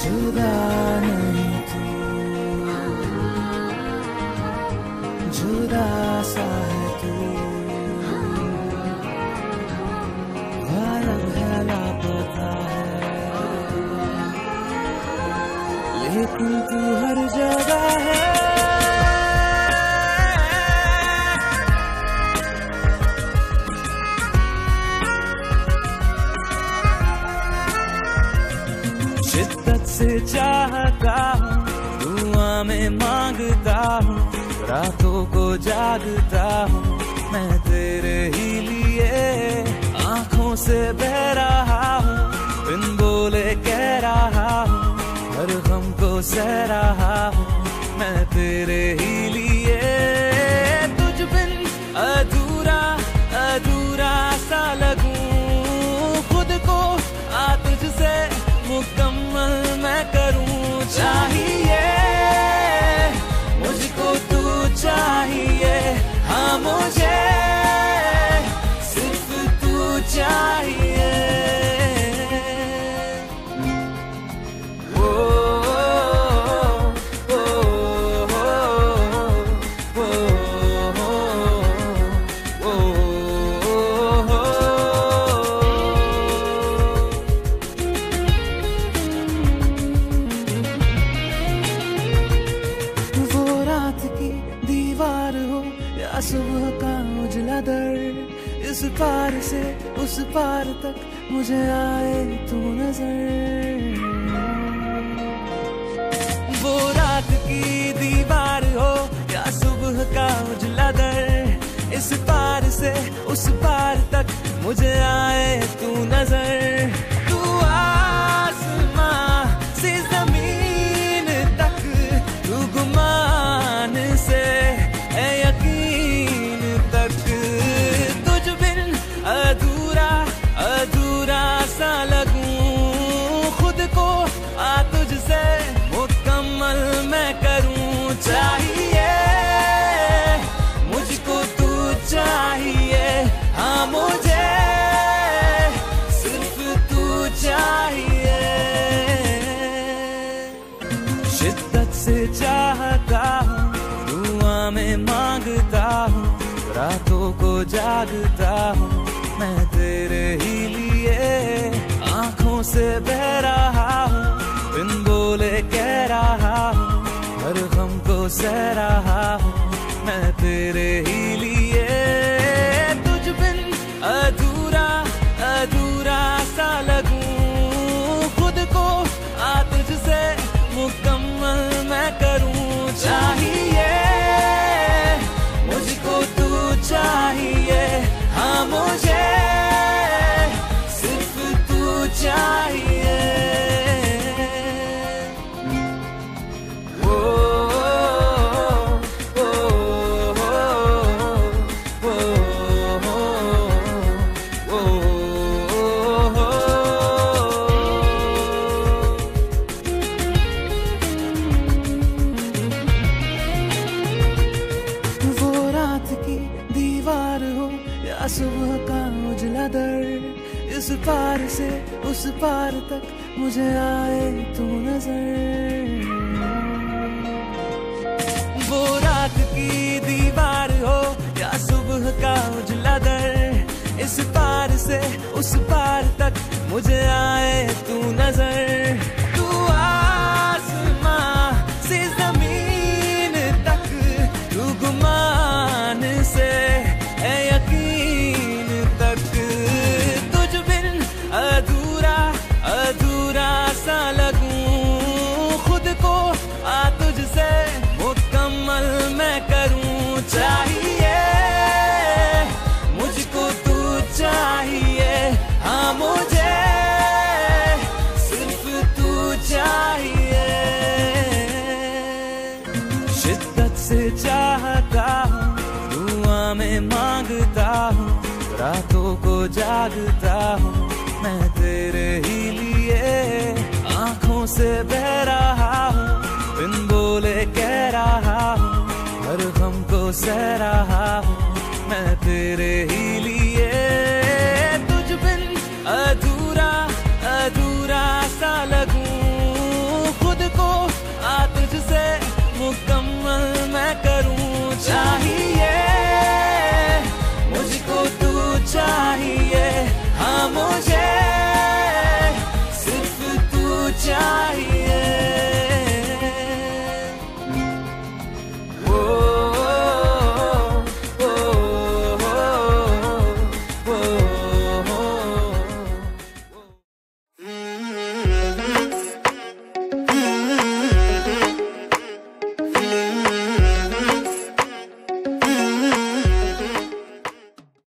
जुदा नहीं तू, जुदा सा है तू, गायब है लापता है, लेकिन तू हर जगह है। शिद्दत से चाहता हूँ, दुआ में मांगता हूँ, रातों को जागता हूँ मैं तेरे ही लिए। आँखों से बह रहा हूँ, बिन बोले कह रहा हूँ, हर गम को सह रहा हूँ मैं तेरे ही लिए। तुझ बिन अधूरा अधूरा सा लगूं, खुद को आ तुझसे मुकम्मल मैं करूं। चाहिए मुझको तू चाहिए, हाँ मुझे सिर्फ तू चाहिए। ओ, ओ, ओ, ओ, ओ, ओ, वो रात की दीवार हो या सुबह का उजला दर, इस पार से उस पार तक मुझे आए तू नजर। वो रात की दीवार हो या सुबह का उजला दर, इस पार से उस पार तक मुझे आए तू नजर। तू आसमां से जमीन तक, तू गुमान से है यकीन तक, तुझ बिन अधूरा अधूरा सा लगूं, खुद को आ तुझसे मुकम्मल मैं करूं। चाहिए मुझको तू चाहिए, हाँ मुझे सिर्फ तू चाहिए। शिद्दत से चाहता हूँ, दुआ में मांगता हूँ, रातों को जागता हूँ मैं तेरे ही लिए। आँखों से बह रहा हूँ, बिन बोले कह रहा हूँ, हर गम को सह रहा हूँ मैं तेरे ही लिए। तुझ बिन अधूरा अधूरा सा लगूं, खुद को आ तुझसे मुकम्मल मैं करूं। चाहिए मुझको तू चाहिए, हाँ मुझे सिर्फ तू चाहिए। ओ, ओ, ओ, ओ, ओ, ओ, वो रात की दीवार हो या सुबह का उजला दर, इस पार से उस पार तक मुझे आए तू नजर। वो रात की दीवार हो या सुबह का उजला दर, इस पार से उस पार तक मुझे आए तू नजर। तू आसमां से जमीन तक, तू गुमान से है यकीन तक, तुझ बिन अधूरा अधूरा सा लगूं, खुद को आ तुझसे मुकम्मल मैं करूं। चाहिए मुझको तू चाहिए, हाँ मुझे सिर्फ तू चाहिए। शिद्दत से चाहता हूँ, दुआ में मांगता हूँ, रातों को जागता हूँ मैं तेरे ही लिए। आँखों से